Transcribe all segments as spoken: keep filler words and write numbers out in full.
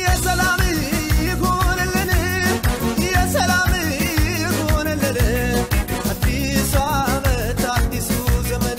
የሰላም ይሁንልን የሰላም ይሁንልን አዲስ ዓመት አዲሱ ዘመን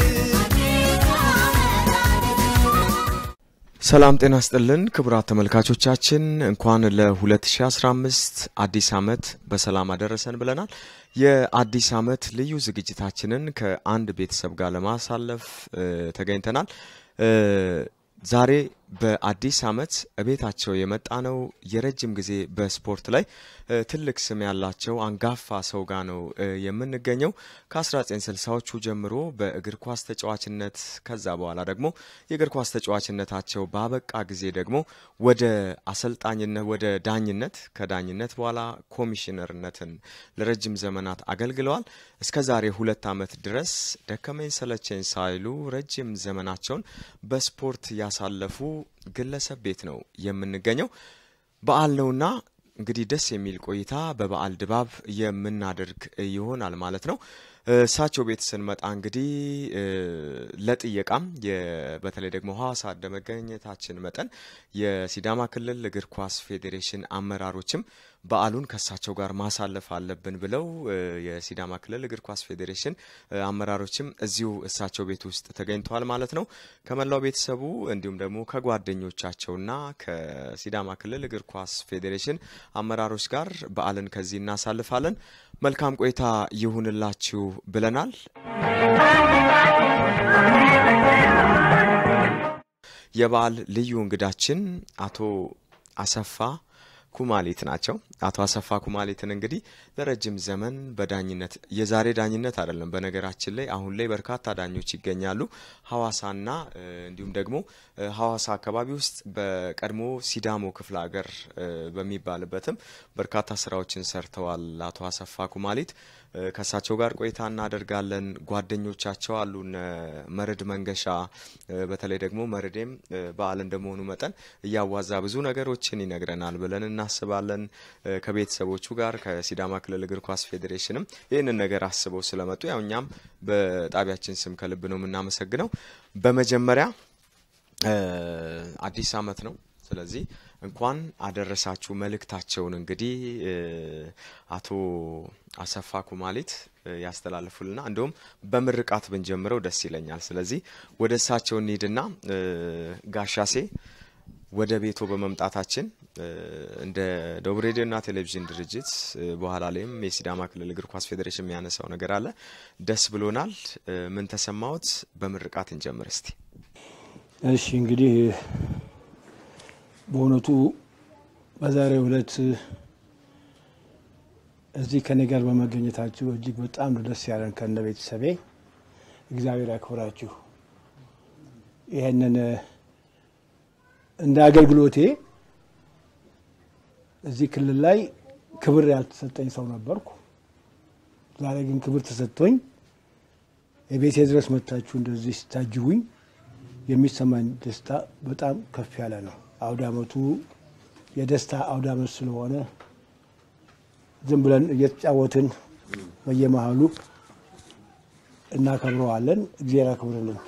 ሰላም ጤና ይስጥልን ክቡራት ተመልካቾቻችን እንኳን ለ2015 አዲስ ዓመት በሰላም አደረሰን ብለናል። የአዲስ ዓመት ልዩ ዝግጅታችንን ከአንድ ቤተሰብ ጋር ለማሳለፍ ተገኝተናል። ዛሬ በአዲስ ዓመት እቤታቸው የመጣ ነው የረጅም ጊዜ በስፖርት ላይ ትልቅ ስም ያላቸው አንጋፋ ሰው ጋር ነው የምንገኘው። ከ1960ዎቹ ጀምሮ በእግር ኳስ ተጫዋችነት ከዛ በኋላ ደግሞ የእግር ኳስ ተጫዋችነታቸው ባበቃ ጊዜ ደግሞ ወደ አሰልጣኝነት ወደ ዳኝነት ከዳኝነት በኋላ ኮሚሽነርነትን ለረጅም ዘመናት አገልግለዋል። እስከዛሬ ሁለት ዓመት ድረስ ደከመኝ ሰለቸኝ ሳይሉ ረጅም ዘመናቸውን በስፖርት ያሳለፉ ግለሰብ ቤት ነው የምንገኘው። በዓል ነውና እንግዲህ ደስ የሚል ቆይታ በበዓል ድባብ የምናደርግ ይሆናል ማለት ነው። እሳቸው ቤት ስንመጣ እንግዲህ ለጥየቃም በተለይ ደግሞ ሐዋሳ እንደመገኘታችን መጠን የሲዳማ ክልል እግር ኳስ ፌዴሬሽን አመራሮችም በዓሉን ከሳቸው ጋር ማሳለፍ አለብን ብለው የሲዳማ ክልል እግር ኳስ ፌዴሬሽን አመራሮችም እዚሁ እሳቸው ቤት ውስጥ ተገኝተዋል ማለት ነው። ከመላው ቤተሰቡ እንዲሁም ደግሞ ከጓደኞቻቸውና ከሲዳማ ክልል እግር ኳስ ፌዴሬሽን አመራሮች ጋር በዓልን ከዚህ እናሳልፋለን። መልካም ቆይታ ይሁንላችሁ ብለናል። የበዓል ልዩ እንግዳችን አቶ አሰፋ ኩማሊት ናቸው። አቶ አሰፋ ኩማሊትን እንግዲህ ለረጅም ዘመን በዳኝነት የዛሬ ዳኝነት አይደለም በነገራችን ላይ አሁን ላይ በርካታ ዳኞች ይገኛሉ። ሐዋሳና እንዲሁም ደግሞ ሐዋሳ አካባቢ ውስጥ በቀድሞ ሲዳሞ ክፍለ ሀገር በሚባልበትም በርካታ ስራዎችን ሰርተዋል። አቶ አሰፋ ኩማሊት ከሳቸው ጋር ቆይታ እናደርጋለን። ጓደኞቻቸው አሉን መርድ መንገሻ በተለይ ደግሞ መርዴም በዓል እንደመሆኑ መጠን ያዋዛ ብዙ ነገሮችን ይነግረናል ብለን እናስባለን። ከቤተሰቦቹ ጋር ከሲዳማ ክልል እግር ኳስ ፌዴሬሽንም ይሄንን ነገር አስበው ስለመጡ ያውኛም በጣቢያችን ስም ከልብ ነው የምናመሰግነው። በመጀመሪያ አዲስ ዓመት ነው። ስለዚህ እንኳን አደረሳችሁ መልእክታቸውን እንግዲህ አቶ አሰፋ ኩማሊት ያስተላልፉልና እንደውም በምርቃት ብንጀምረው ደስ ይለኛል። ስለዚህ ወደ እሳቸው እንሂድና ጋሻሴ ወደ ቤቶ በመምጣታችን እንደ ደቡብ ሬዲዮና ቴሌቪዥን ድርጅት በኋላ ላይም የሲዳማ ክልል እግር ኳስ ፌዴሬሽን የሚያነሳው ነገር አለ። ደስ ብሎናል። ምን ተሰማዎት? በምርቃት እንጀምር እስቲ። እሺ እንግዲህ በእውነቱ በዛሬው ዕለት እዚህ ከኔ ጋር በመገኘታችሁ እጅግ በጣም ደስ ያለን ከነ ቤተሰቤ እግዚአብሔር ያክብራችሁ። ይሄንን እንደ አገልግሎቴ እዚህ ክልል ላይ ክብር ያልተሰጠኝ ሰው ነበርኩ። ዛሬ ግን ክብር ተሰጥቶኝ የቤቴ ድረስ መጣችሁ እንደዚህ ስታጅቡኝ የሚሰማኝ ደስታ በጣም ከፍ ያለ ነው። አውዳመቱ የደስታ አውዳመት ስለሆነ ዝም ብለን እየተጫወትን በየመሃሉ እናከብረዋለን። እግዚአብሔር ያክብርልን።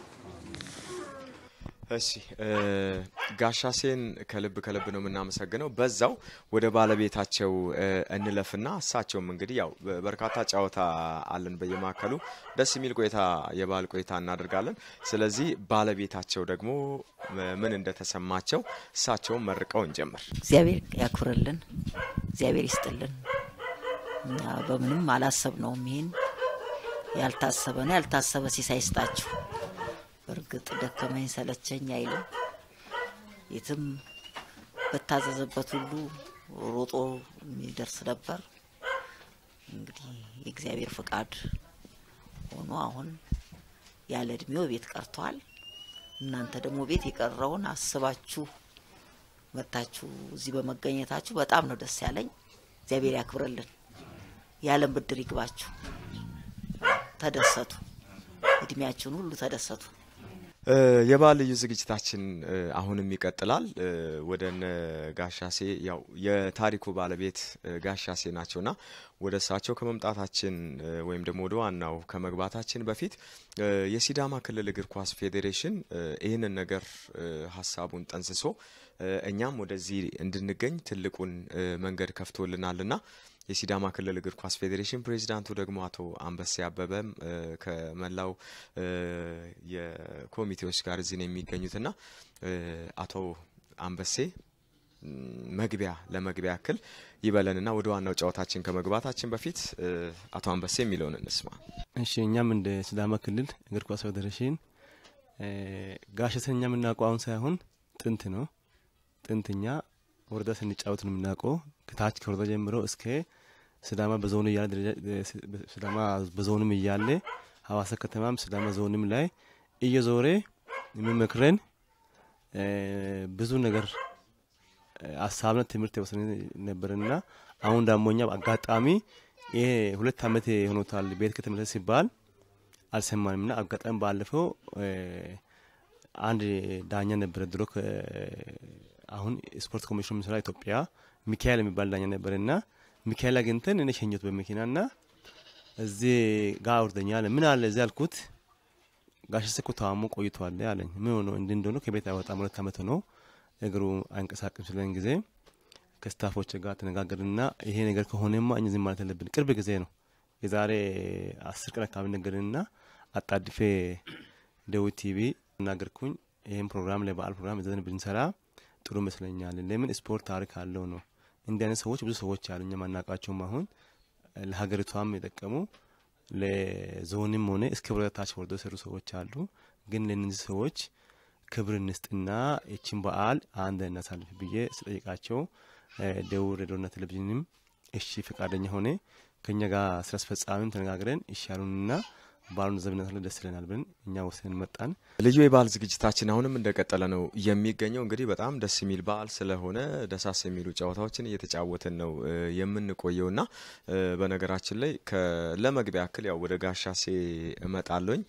እሺ ጋሻሴን ከልብ ከልብ ነው የምናመሰግነው። በዛው ወደ ባለቤታቸው እንለፍና እሳቸውም እንግዲህ ያው በርካታ ጫወታ አለን በየማከሉ ደስ የሚል ቆይታ የባል ቆይታ እናደርጋለን። ስለዚህ ባለቤታቸው ደግሞ ምን እንደተሰማቸው እሳቸውም መርቀው እንጀምር። እግዚአብሔር ያክብርልን፣ እግዚአብሔር ይስጥልን። እና በምንም አላሰብነውም ይሄን ያልታሰበ ነው ያልታሰበ ሲሳይስጣችሁ። በርግጥ ደከመኝ ሰለቸኝ አይልም። የትም በታዘዘበት ሁሉ ሮጦ የሚደርስ ነበር። እንግዲህ የእግዚአብሔር ፍቃድ ሆኖ አሁን ያለ እድሜው ቤት ቀርቷል። እናንተ ደግሞ ቤት የቀረውን አስባችሁ መጣችሁ እዚህ በመገኘታችሁ በጣም ነው ደስ ያለኝ። እግዚአብሔር ያክብርልን። ያለም ብድር ይግባችሁ። ተደሰቱ፣ እድሜያችሁን ሁሉ ተደሰቱ። የበዓል ልዩ ዝግጅታችን አሁንም ይቀጥላል። ወደነ ጋሻሴ ያው የታሪኩ ባለቤት ጋሻሴ ናቸውና ወደ እሳቸው ከመምጣታችን ወይም ደግሞ ወደ ዋናው ከመግባታችን በፊት የሲዳማ ክልል እግር ኳስ ፌዴሬሽን ይሄንን ነገር ሐሳቡን ጠንስሶ እኛም ወደዚህ እንድንገኝ ትልቁን መንገድ ከፍቶልናልና የሲዳማ ክልል እግር ኳስ ፌዴሬሽን ፕሬዚዳንቱ ደግሞ አቶ አንበሴ አበበም ከመላው የኮሚቴዎች ጋር እዚህ ነው የሚገኙትና አቶ አንበሴ መግቢያ ለመግቢያ ያክል ይበለንና ወደ ዋናው ጨዋታችን ከመግባታችን በፊት አቶ አንበሴ የሚለውን እንስማ። እሺ እኛም እንደ ሲዳማ ክልል እግር ኳስ ፌዴሬሽን ጋሻሴኛ ምናቋውን ሳይሆን ጥንት ነው ጥንትኛ ወረዳ ስንጫወት ነው ምናቀው ከታች ከወረዳ ጀምሮ እስከ ሲዳማ በዞኑ ያለ ሲዳማ በዞኑም ይያለ ሐዋሳ ከተማም ሲዳማ ዞኑም ላይ እየዞረ የሚመክረን ብዙ ነገር አሳብነት ትምህርት ወሰነ ነበርና አሁን ዳሞኛ አጋጣሚ ይሄ ሁለት አመት ሆኖታል ቤት ከተመለሰ ሲባል አልሰማንምና አጋጣሚ ባለፈው አንድ ዳኛ ነበር ድሮ አሁን ስፖርት ኮሚሽን መስራ ኢትዮጵያ ሚካኤል የሚባል ዳኛ ነበርና ሚካኤል አግኝተን እኔ ሸኝት በመኪናና እዚህ ጋር ወርደኛል ምን አለ እዚህ አልኩት ጋሽስ እኮ ታሙ ቆይቷል ያለኝ ምን ሆኖ እንደሆነ ከቤት አይወጣም ሁለት አመት ነው እግሩ አንቀሳቅም ስለኝ ጊዜ ከስታፎች ጋር ተነጋገርና ይሄ ነገር ከሆነማ እኛ ዝም ማለት አለብን ቅርብ ጊዜ ነው የዛሬ አስር ቀን አካባቢ ነገርና አጣድፌ ደው ቲቪ እናገርኩኝ ይሄን ፕሮግራም ላይ በአል ፕሮግራም ዘን ብንሰራ ጥሩ መስለኛል ለምን ስፖርት ታሪክ አለው ነው እንደነ ሰዎች ብዙ ሰዎች አሉኛ ማናቃቸው ማሁን ለሀገሪቷም የጠቀሙ ለዞንም ሆነ እስከ ብረታች ወርዶ ሰሩ ሰዎች አሉ ግን ለነዚህ ሰዎች ክብር እንስጥና እቺን በዓል አንድ እናሳልፍ ብዬ ስጠይቃቸው ደው ሬዲዮና ቴሌቪዥንም እሺ ፈቃደኛ ሆነ ከኛ ጋር ስራ አስፈጻሚም ተነጋግረን ይሻሉንና ባሉን ዘብነታለ ደስለናል ብለን እኛ ወሰን መጣን ልዩ የበዓል ዝግጅታችን አሁንም እንደቀጠለ ነው የሚገኘው እንግዲህ በጣም ደስ የሚል በዓል ስለሆነ ደሳስ የሚሉ ጨዋታዎችን እየተጫወተን ነው የምንቆየውና በነገራችን ላይ ለመግቢያ ያክል ያው ወደ ጋሻሴ እመጣለኝ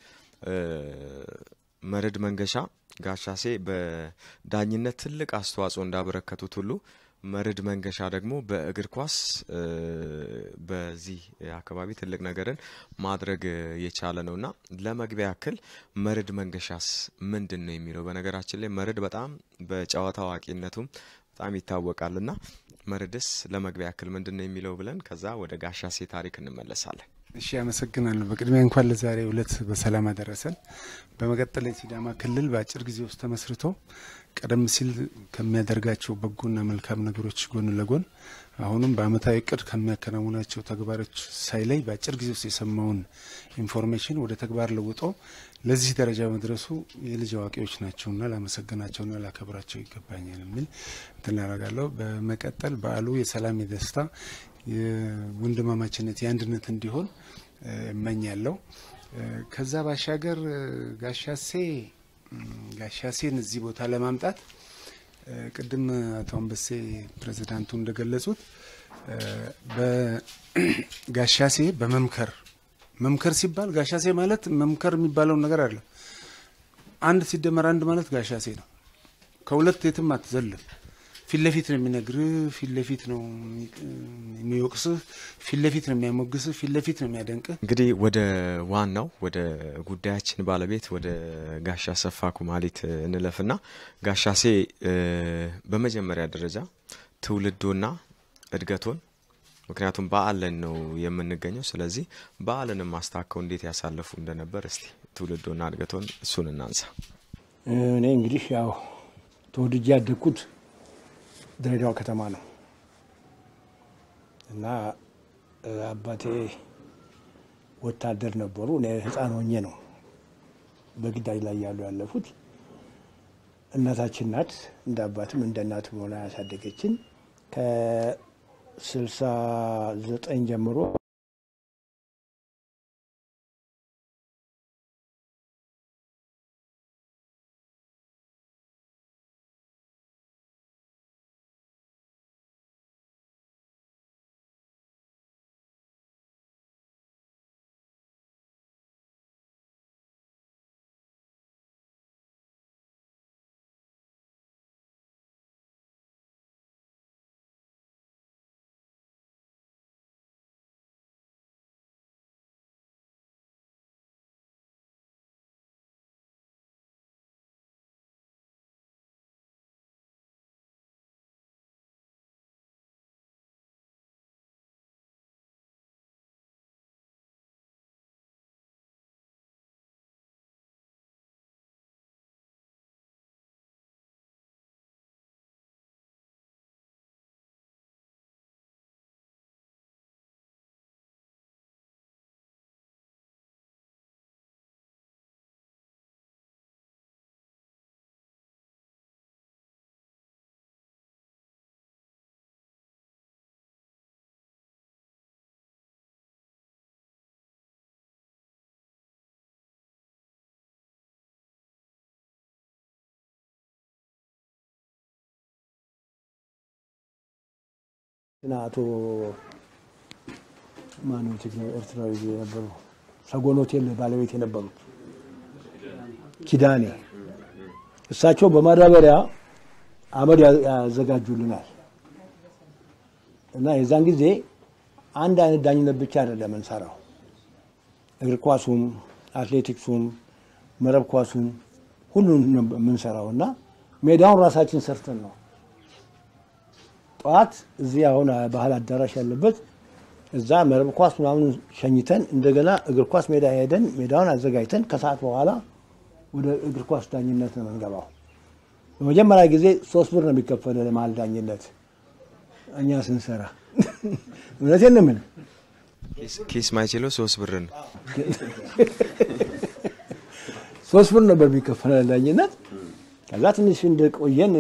መረድ መንገሻ ጋሻሴ በዳኝነት ትልቅ አስተዋጽኦ እንዳበረከቱት ሁሉ መረድ መንገሻ ደግሞ በእግር ኳስ በዚህ አካባቢ ትልቅ ነገርን ማድረግ የቻለ ነውና ለመግቢያ ያክል መረድ መንገሻስ ምንድነው የሚለው በነገራችን ላይ መረድ በጣም በጨዋታው አዋቂነቱም በጣም ይታወቃልና መረድስ ለመግቢያ ያክል ምንድነው የሚለው ብለን ከዛ ወደ ጋሻሴ ታሪክ እንመለሳለን። እሺ አመሰግናለሁ በቅድሚያ እንኳን ለዛሬ ሁለት በሰላም አደረሰን በመቀጠል የሲዳማ ክልል በአጭር ጊዜ ውስጥ ተመስርቶ ቀደም ሲል ከሚያደርጋቸው በጎና መልካም ነገሮች ጎን ለጎን አሁንም በአመታዊ እቅድ ከሚያከናውናቸው ተግባሮች ሳይለይ በአጭር ጊዜ ውስጥ የሰማውን ኢንፎርሜሽን ወደ ተግባር ለውጦ ለዚህ ደረጃ መድረሱ የልጅ አዋቂዎች ናቸውና ላመሰግናቸውና ላከብራቸው ይገባኛል የሚል ተናራጋለሁ። በመቀጠል በዓሉ የሰላም የደስታ የወንድማማችነት የአንድነት እንዲሆን እመኛለሁ። ከዛ ባሻገር ጋሻሴ ጋሻሴን እዚህ ቦታ ለማምጣት ቅድም አቶ አንበሴ ፕሬዝዳንቱ እንደገለጹት በጋሻሴ በመምከር መምከር ሲባል ጋሻሴ ማለት መምከር የሚባለው ነገር አለ አንድ ሲደመር አንድ ማለት ጋሻሴ ነው ከሁለት የትም አትዘልም ፊትለፊት ነው የሚነግር ፊትለፊት ነው የሚወቅስ ፊትለፊት ነው የሚያሞግስ ፊትለፊት ነው የሚያደንቅ እንግዲህ ወደ ዋናው ወደ ጉዳያችን ባለቤት ወደ ጋሻ ሰፋ ኩማሊት እንለፍና ጋሻሴ በመጀመሪያ ደረጃ ትውልዱና እድገቱን ምክንያቱም በዓልን ነው የምንገኘው ስለዚህ በዓልን ማስተካከው እንዴት ያሳለፉ እንደነበር እስቲ ትውልዱና እድገቱን እሱን እናንሳ። እኔ እንግዲህ ያው ተወልጄ ያደግኩት ድሬዳዋ ከተማ ነው እና አባቴ ወታደር ነበሩ እኔ ህፃን ሆኜ ነው በግዳጅ ላይ ያሉ ያለፉት እናታችን ናት እንደ አባትም እንደ እናትም ሆና ያሳደገችን ከስልሳ ዘጠኝ ጀምሮ አቶ ማነው ትግሬ ኤርትራዊ የነበሩ ሰጎን ሆቴል ባለቤት የነበሩት ኪዳኔ እሳቸው በማዳበሪያ አመድ ያዘጋጁልናል እና የዛን ጊዜ አንድ አይነት ዳኝነት ብቻ አይደለም እንሰራው እግር ኳሱም አትሌቲክሱም መረብ ኳሱም ሁሉን ምንሰራውና ሜዳውን ራሳችን ሰርተን ነው ጧት እዚህ አሁን ባህል አዳራሽ ያለበት እዛ መረብ ኳስ ምናምን ሸኝተን እንደገና እግር ኳስ ሜዳ ሄደን ሜዳውን አዘጋጅተን ከሰዓት በኋላ ወደ እግር ኳስ ዳኝነት ነው የምንገባው በመጀመሪያ ጊዜ ሶስት ብር ነው የሚከፈለው ለማል ዳኝነት እኛ ስንሰራ እውነቴን ነው ምን ኪስ ማይችለው ሶስት ብር ነው ሶስት ብር ነበር የሚከፈለው ዳኝነት ከዛ ትንሽ እንደቆየን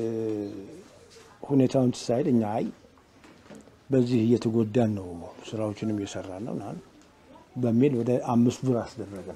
ሁኔታውን ሳይል እኛ አይ በዚህ እየተጎዳን ነው ስራዎችንም እየሰራን ነው ማለት በሚል ወደ አምስት ብር አስደረገን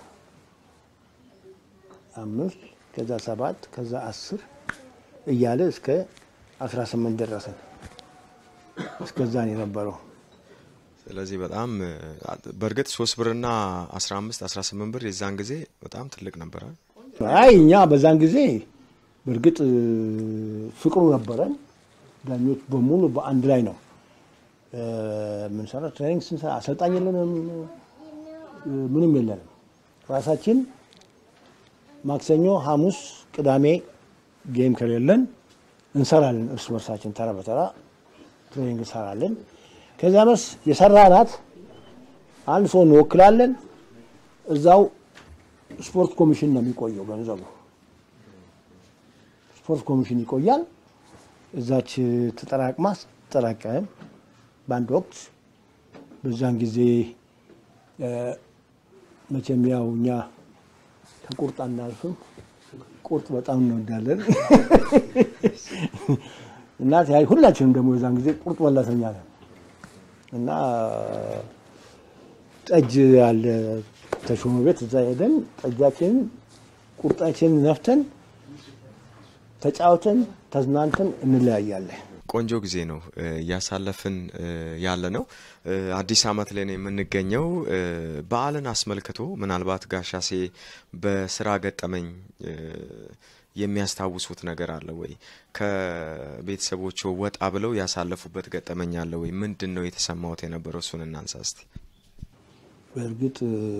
አምስት ከዛ ሰባት ከዛ አስር እያለ እስከ አስራ ስምንት ደረሰን እስከዛ ነው የነበረው ስለዚህ በጣም በርግጥ ሶስት ብርና አስራ አምስት አስራ ስምንት ብር የዛን ጊዜ በጣም ትልቅ ነበር አይ እኛ በዛን ጊዜ በርግጥ ፍቅሩ ነበረን ዳኞች በሙሉ በአንድ ላይ ነው ምን ሰራ ትሬኒንግ ስንሰራ አሰልጣኝ የለንም ምንም የለንም ራሳችን ማክሰኞ ሐሙስ ቅዳሜ ጌም ከሌለን እንሰራለን እርስ በርሳችን ተራ በተራ ትሬኒንግ እንሰራለን ከዛ በስ የሰራናት አንድ ሰው እንወክላለን እዛው ስፖርት ኮሚሽን ነው የሚቆየው ገንዘቡ ስፖርት ኮሚሽን ይቆያል እዛች ተጠራቅማ ተጠራቀም ባንድ ወቅት በዛን ጊዜ መቼም ያው እኛ ከቁርጥ አናልፍም ቁርጥ በጣም እንወዳለን እና ታያይ ሁላችንም ደግሞ በዛን ጊዜ ቁርጥ በላተኛ ነን እና ጠጅ ያለ ተሾመ ቤት እዛ ሄደን ጠጃችን ቁርጣችን ነፍተን ተጫውተን ተዝናንተን እንለያያለን ቆንጆ ጊዜ ነው ያሳለፍን ያለ ነው አዲስ አመት ላይ ነው የምንገኘው በዓልን አስመልክቶ ምናልባት ጋሻሴ በስራ ገጠመኝ የሚያስታውሱት ነገር አለ ወይ ከቤተሰቦቹ ወጣ ብለው ያሳለፉበት ገጠመኝ አለ ወይ ምንድነው የተሰማውት የነበረው እሱን እናንሳ እስቲ በርግጥ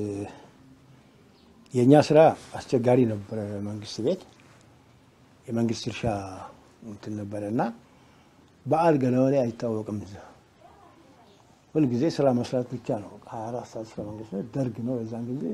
የኛ ስራ አስቸጋሪ ነበር መንግስት ቤት የመንግስት እርሻ እንትን ነበርና በዓል ገለወሌ አይታወቅም እዛ ሁሉ ጊዜ ስራ መስራት ብቻ ነው ሀያ አራት ሰዓት ስራ መንግስት ደርግ ነው የዛን ጊዜ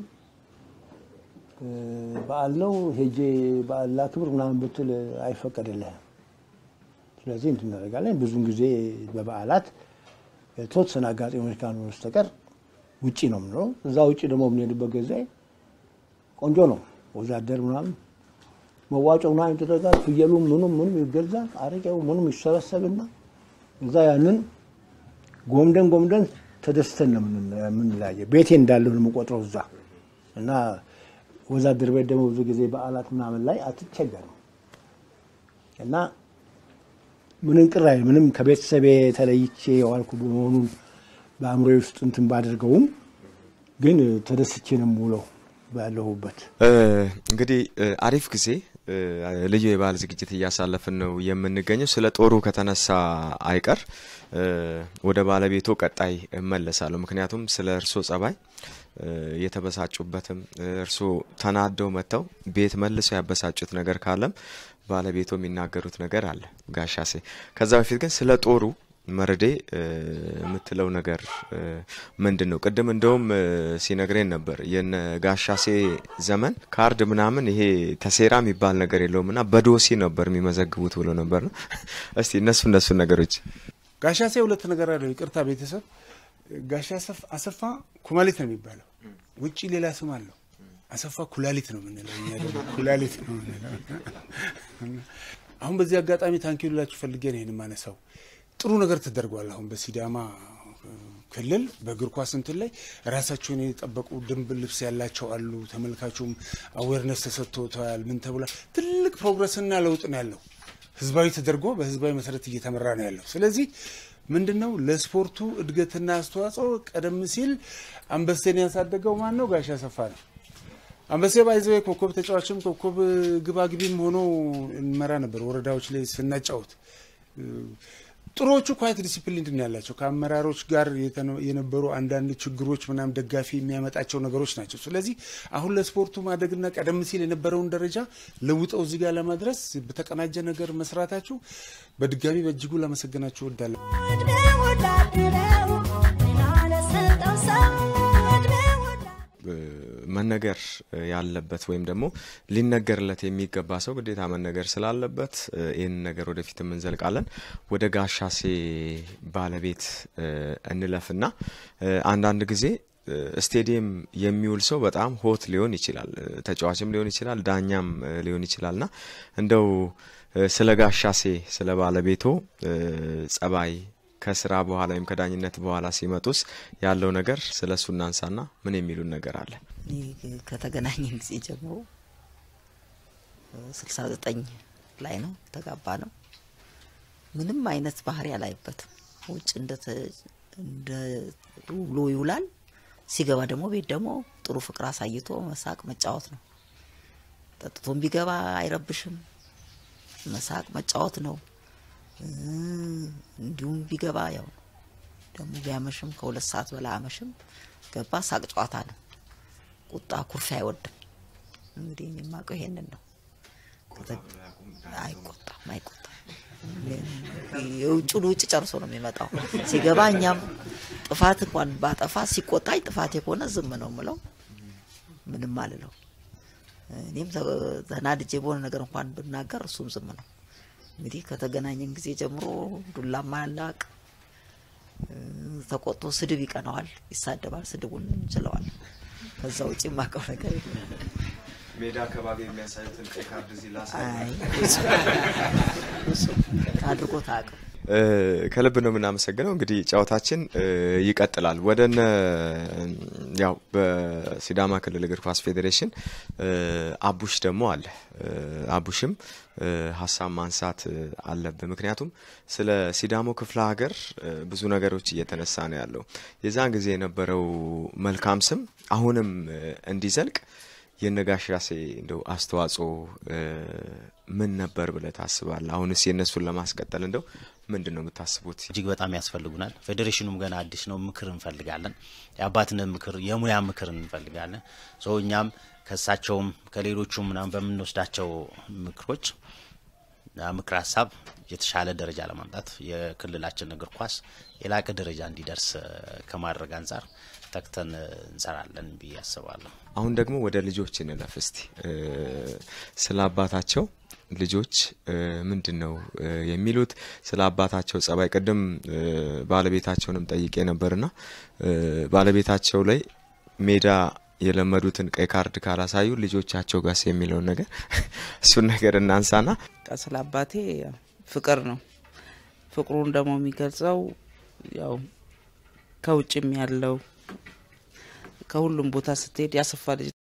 በዓል ነው ሄጄ በዓል ላክብር ምናምን ብትል አይፈቀድልህም ስለዚህ እንትን እናደርጋለን ብዙን ጊዜ በበዓላት ተወሰነ አጋጣሚዎች ካሉ በስተቀር ውጪ ነው ነው እዛ ውጪ ደግሞ የምንሄድበት ጊዜ ቆንጆ ነው ወዛደር ምናምን መዋጮው ምናምን ይደረጋል ፍየሉ ምኑም ምኑም ይገዛል አረቄው ምኑም ይሰበሰብና እዛ ያንን ጎምደን ጎምደን ተደስተን ነው ምን ላይ ቤቴ እንዳለው ነው የምቆጥረው እዛ እና ወዛደር ቤት ደግሞ ብዙ ጊዜ በዓላት ምናምን ላይ አትቸገርም እና ምንም ቅራይ ምንም ከቤተሰቤ ተለይቼ ዋልኩ በመሆኑን በአምሮዬ ውስጥ እንትን ባደርገውም ግን ተደስቼ ነው ሙሉ ባለሁበት እንግዲህ አሪፍ ጊዜ ልዩ የባህል ዝግጅት እያሳለፍን ነው የምንገኘው ስለ ጦሩ ከተነሳ አይቀር ወደ ባለቤቱ ቀጣይ እመለሳለሁ ምክንያቱም ስለ እርሶ ጸባይ የተበሳጩበትም እርሶ ተናደው መተው ቤት መልሰው ያበሳጩት ነገር ካለም ባለቤቱ የሚናገሩት ነገር አለ ጋሻሴ ከዛ በፊት ግን ስለ ጦሩ መረዴ የምትለው ነገር ምንድነው ቀደም እንደውም ሲነግረን ነበር የነ ጋሻሴ ዘመን ካርድ ምናምን ይሄ ተሴራ የሚባል ነገር የለውምና በዶሲ ነበር የሚመዘግቡት ብሎ ነበር እስቲ እነሱ እነሱ ነገሮች ጋሻሴ ሁለት ነገር አለው ይቅርታ ቤተሰብ ጋሻሰፍ አሰፋ ኩማሊት ነው የሚባለው ውጪ ሌላ ስም አለው አሰፋ ኩላሊት ነው ምንለው እኛ ደግሞ ኩላሊት ነው አሁን በዚህ አጋጣሚ ታንኪዩ ላችሁ ፈልጌ ነው ይሄን ማነሳው ጥሩ ነገር ተደርጓል አሁን በሲዳማ ክልል በእግር ኳስ እንትን ላይ ራሳቸውን የጠበቁ ደንብ ልብስ ያላቸው አሉ ተመልካቹም አዌርነስ ተሰጥቶታል ምን ተብሏል ትልቅ ፕሮግረስና ለውጥ ነው ያለው ህዝባዊ ተደርጎ በህዝባዊ መሰረት እየተመራ ነው ያለው። ስለዚህ ምንድነው ለስፖርቱ እድገትና አስተዋጽኦ ቀደም ሲል አንበሴን ያሳደገው ማን ነው? ጋሽ አሰፋ ነው። አንበሴ ባይዘው ኮከብ ተጫዋችም ኮከብ ግባግቢም ሆኖ እንመራ ነበር ወረዳዎች ላይ ስናጫውት። ጥሮቹ ኳይት ዲሲፕሊን እንትን ያላቸው ከአመራሮች ጋር የነበሩ አንዳንድ ችግሮች ምናም ደጋፊ የሚያመጣቸው ነገሮች ናቸው። ስለዚህ አሁን ለስፖርቱ ማደግና ቀደም ሲል የነበረውን ደረጃ ለውጠው እዚህ ጋር ለማድረስ በተቀናጀ ነገር መስራታችሁ በድጋሚ በእጅጉ ለማመሰግናችሁ እወዳለሁ። መነገር ያለበት ወይም ደግሞ ሊነገርለት የሚገባ ሰው ግዴታ መነገር ስላለበት ይሄን ነገር ወደፊት እንዘልቃለን። ወደ ጋሻሴ ባለቤት እንለፍና አንዳንድ ጊዜ ስቴዲየም የሚውል ሰው በጣም ሆት ሊሆን ይችላል፣ ተጫዋችም ሊሆን ይችላል፣ ዳኛም ሊሆን ይችላልና እንደው ስለ ጋሻሴ ስለ ባለቤቶ ጸባይ ከስራ በኋላ ወይም ከዳኝነት በኋላ ሲመጡስ ያለው ነገር ስለሱና አንሳና ምን የሚሉን ነገር አለ? ከተገናኘን ጊዜ ጀምሮ ስልሳ ዘጠኝ ላይ ነው ተጋባ ነው። ምንም አይነት ባህሪ ያላይበትም ውጭ እንደ እንደ ውሎ ይውላል። ሲገባ ደግሞ ቤት ደግሞ ጥሩ ፍቅር አሳይቶ መሳቅ መጫወት ነው። ተጥቶም ቢገባ አይረብሽም፣ መሳቅ መጫወት ነው። እንዲሁም ቢገባ ያው ደግሞ ቢያመሽም ከሁለት ሰዓት በላይ አመሽም ገባ ሳቅ ጨዋታ ነው። ቁጣ ኩርፊያ አይወድም። እንግዲህ የማውቀው ይሄንን ነው። አይቆጣም አይቆጣም። የውጭ ውጭ ጨርሶ ነው የሚመጣው። ሲገባ እኛም ጥፋት እንኳን ባጠፋ ሲቆጣኝ ጥፋት የሆነ ዝም ነው የምለው፣ ምንም አልለው። እኔም ተናድጄ በሆነ ነገር እንኳን ብናገር እሱም ዝም ነው። እንግዲህ ከተገናኘን ጊዜ ጀምሮ ዱላ ማላቅ ተቆጥቶ ስድብ ይቀናዋል፣ ይሳደባል፣ ስድቡን እንችለዋል። ከዛ ውጪ ማቀው ነገር ሜዳ አካባቢ የሚያሳዩትን ቀይ ካርድ እዚህ ላሳይ አይ እሱ አድርጎ ታቅ ከልብ ነው የምናመሰግነው። እንግዲህ ጫውታችን ይቀጥላል። ወደነ ያው በሲዳማ ክልል እግር ኳስ ፌዴሬሽን አቡሽ ደግሞ አለ። አቡሽም ሀሳብ ማንሳት አለበት። ምክንያቱም ስለ ሲዳሞ ክፍለ ሀገር ብዙ ነገሮች እየተነሳ ነው ያለው። የዛን ጊዜ የነበረው መልካም ስም አሁንም እንዲዘልቅ የነጋሻሴ እንደው አስተዋጽኦ ምን ነበር ብለህ ታስባለህ? አሁንስ የነሱን ለማስቀጠል እንደው ምንድነው የምታስቡት? እጅግ በጣም ያስፈልጉናል። ፌዴሬሽኑም ገና አዲስ ነው፣ ምክር እንፈልጋለን። የአባትነት ምክር፣ የሙያ ምክር እንፈልጋለን። ሶ እኛም ከሳቸውም ከሌሎቹም ምናምን በመንወስዳቸው ምክሮች ምክር ሐሳብ የተሻለ ደረጃ ለማምጣት የክልላችን እግር ኳስ የላቀ ደረጃ እንዲደርስ ከማድረግ አንፃር ተክተን እንሰራለን ብዬ አስባለሁ። አሁን ደግሞ ወደ ልጆች እንለፍ እስቲ። ስለ አባታቸው ልጆች ምንድነው የሚሉት? ስለ አባታቸው ጸባይ ቀደም ባለቤታቸውንም ጠይቄ ነበርና ባለቤታቸው ላይ ሜዳ የለመዱትን ቀይ ካርድ ካላሳዩ ልጆቻቸው ጋር የሚለው ነገር እሱን ነገር እናንሳና ስለ አባቴ ፍቅር ነው። ፍቅሩን ደግሞ የሚገልጸው ያው ከውጭም ያለው ከሁሉም ቦታ ስትሄድ ያሰፋ ልጅ